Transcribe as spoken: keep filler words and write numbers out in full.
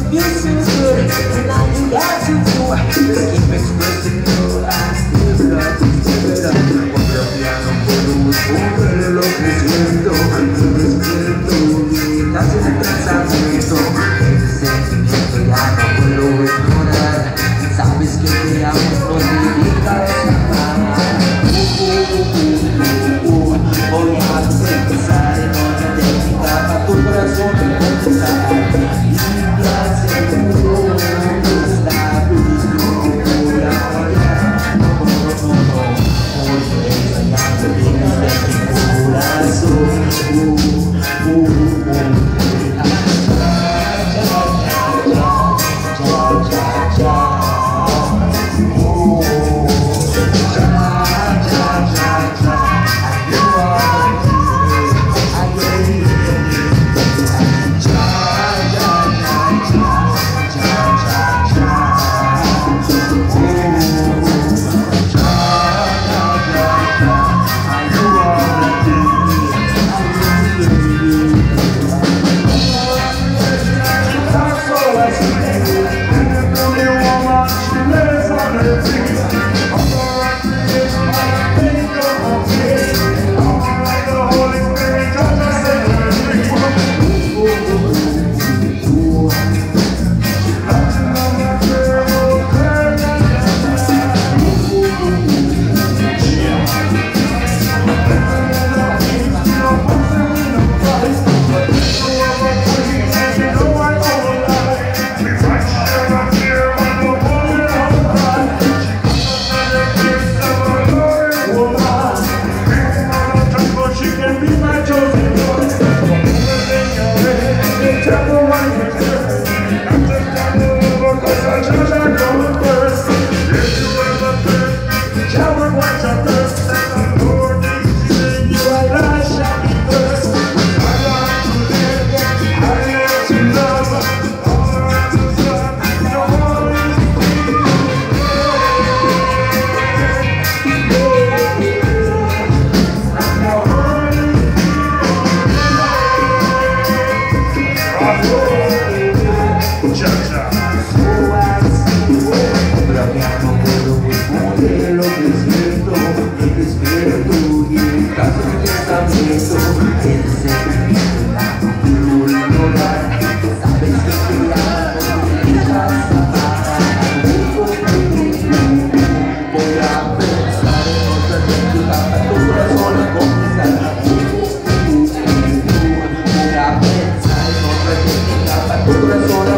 excuse is good, and all you got to do is keep expressing your eyes. Give it up, give it up. Cuando el piano puedo buscar lo que siento, lo que siento, y casi de pensamiento. Ese sentimiento ya no puedo ignorar. Sabes que te amo, no te diga esa palabra. Voy a empezar en otra técnica para tu corazón empezar. Limpiarse seguro, está dura, no, no, no, no, porque ensayando bien de mi corazón. Uh, uh, uh. Corazón